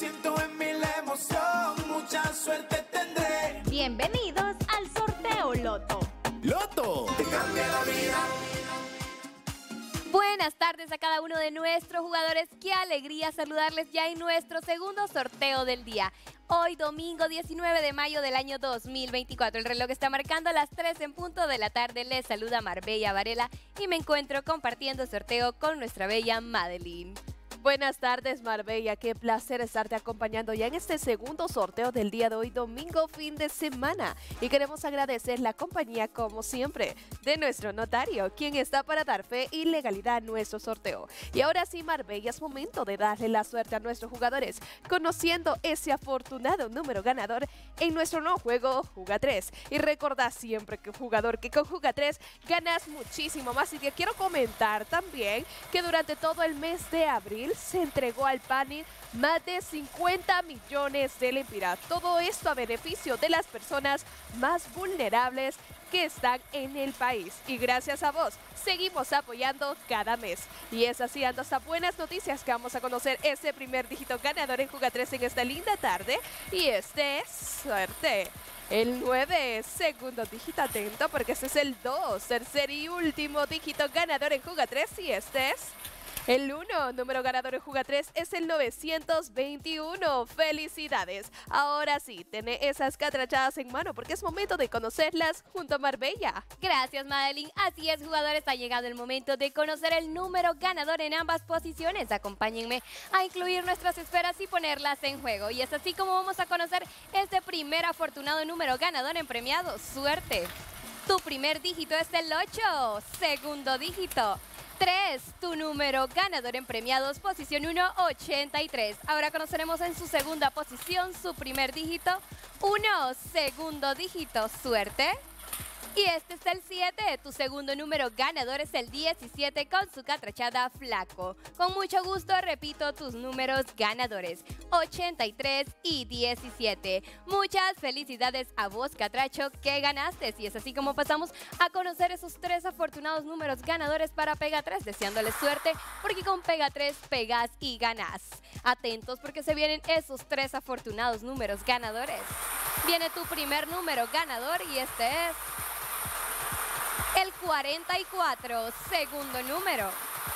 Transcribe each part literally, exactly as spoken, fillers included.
siento en mí la emoción, mucha suerte tendré. Bienvenidos al sorteo Loto. Loto te cambia la vida. Buenas tardes a cada uno de nuestros jugadores. Qué alegría saludarles ya en nuestro segundo sorteo del día. Hoy domingo diecinueve de mayo del año dos mil veinticuatro. El reloj está marcando las tres en punto de la tarde. Les saluda Marbella Varela y me encuentro compartiendo sorteo con nuestra bella Madeline. Buenas tardes, Marbella. Qué placer estarte acompañando ya en este segundo sorteo del día de hoy, domingo, fin de semana. Y queremos agradecer la compañía, como siempre, de nuestro notario, quien está para dar fe y legalidad a nuestro sorteo. Y ahora sí, Marbella, es momento de darle la suerte a nuestros jugadores, conociendo ese afortunado número ganador en nuestro nuevo juego Juga tres. Y recordá siempre que jugador que con Juga tres ganas muchísimo más. Y te quiero comentar también que durante todo el mes de abril se entregó al panel más de cincuenta millones de lempiras. Todo esto a beneficio de las personas más vulnerables que están en el país. Y gracias a vos, seguimos apoyando cada mes. Y es así, ando hasta buenas noticias que vamos a conocer ese primer dígito ganador en Juga tres en esta linda tarde. Y este es suerte. El nueve, segundo dígito, atento porque este es el dos, tercer y último dígito ganador en Juga tres. Y este es el uno, número ganador en Juga tres, es el novecientos veintiuno. ¡Felicidades! Ahora sí, tené esas catrachadas en mano porque es momento de conocerlas junto a Marbella. Gracias, Madeline. Así es, jugadores, ha llegado el momento de conocer el número ganador en ambas posiciones. Acompáñenme a incluir nuestras esferas y ponerlas en juego. Y es así como vamos a conocer este primer afortunado número ganador en premiados. ¡Suerte! Tu primer dígito es el ocho, segundo dígito tres, tu número ganador en premiados, posición uno, ochenta y tres. Ahora conoceremos en su segunda posición su primer dígito, uno, segundo dígito, suerte. Y este es el siete, tu segundo número ganador es el diecisiete con su catrachada flaco. Con mucho gusto repito tus números ganadores, ochenta y tres y diecisiete. Muchas felicidades a vos, catracho, que ganaste. Y es así como pasamos a conocer esos tres afortunados números ganadores para Pega tres, deseándoles suerte porque con Pega tres pegas y ganas. Atentos porque se vienen esos tres afortunados números ganadores. Viene tu primer número ganador y este es el cuarenta y cuatro, segundo número.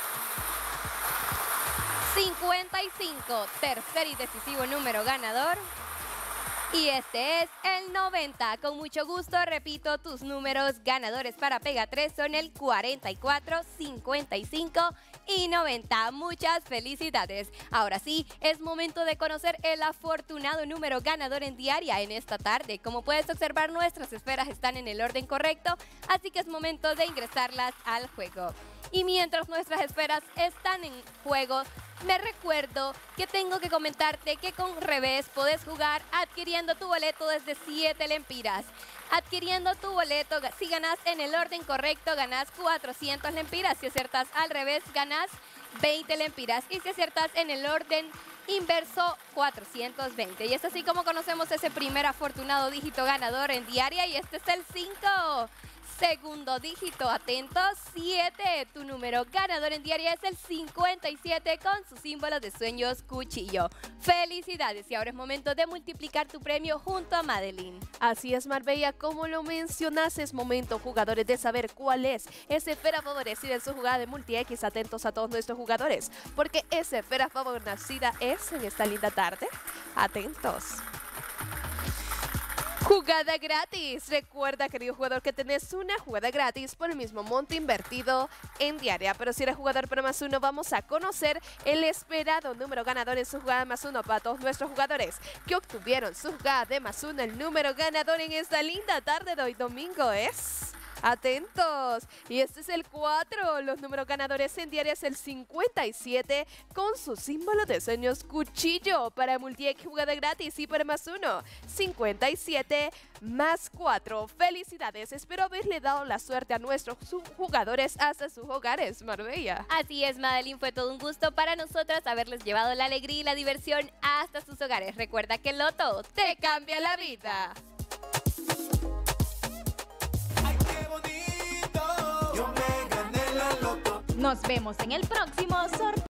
cincuenta y cinco, tercer y decisivo número ganador. Y este es el noventa. Con mucho gusto repito tus números ganadores para Pega tres son el cuarenta y cuatro, cincuenta y cinco y noventa. Muchas felicidades. Ahora sí, es momento de conocer el afortunado número ganador en diaria en esta tarde. Como puedes observar, nuestras esferas están en el orden correcto, así que es momento de ingresarlas al juego. Y mientras nuestras esferas están en juego, me recuerdo que tengo que comentarte que con Revés podés jugar adquiriendo tu boleto desde siete lempiras. Adquiriendo tu boleto, si ganas en el orden correcto, ganas cuatrocientas lempiras. Si aciertas al revés, ganas veinte lempiras. Y si aciertas en el orden inverso, cuatrocientos veinte. Y es así como conocemos ese primer afortunado dígito ganador en diaria. Y este es el cinco. Segundo dígito, atentos, siete. Tu número ganador en diaria es el cincuenta y siete con su símbolo de sueños cuchillo. ¡Felicidades! Y ahora es momento de multiplicar tu premio junto a Madeline. Así es, Marbella, como lo mencionas, es momento, jugadores, de saber cuál es esa esfera favorecida en su jugada de multi-X. Atentos a todos nuestros jugadores, porque esa esfera favorecida es en esta linda tarde. Atentos. Jugada gratis. Recuerda, querido jugador, que tenés una jugada gratis por el mismo monto invertido en diaria. Pero si eres jugador para más uno, vamos a conocer el esperado número ganador en su jugada de más uno para todos nuestros jugadores que obtuvieron su jugada de más uno. El número ganador en esta linda tarde de hoy domingo es... Atentos, y este es el cuatro. Los números ganadores en diaria es el cincuenta y siete con su símbolo de sueños cuchillo. Para multi-X jugada gratis y para más uno, cincuenta y siete más cuatro. Felicidades, espero haberle dado la suerte a nuestros jugadores hasta sus hogares, Marbella. Así es, Madeline, fue todo un gusto para nosotras haberles llevado la alegría y la diversión hasta sus hogares. Recuerda que el Loto te cambia la vida. Nos vemos en el próximo sorteo.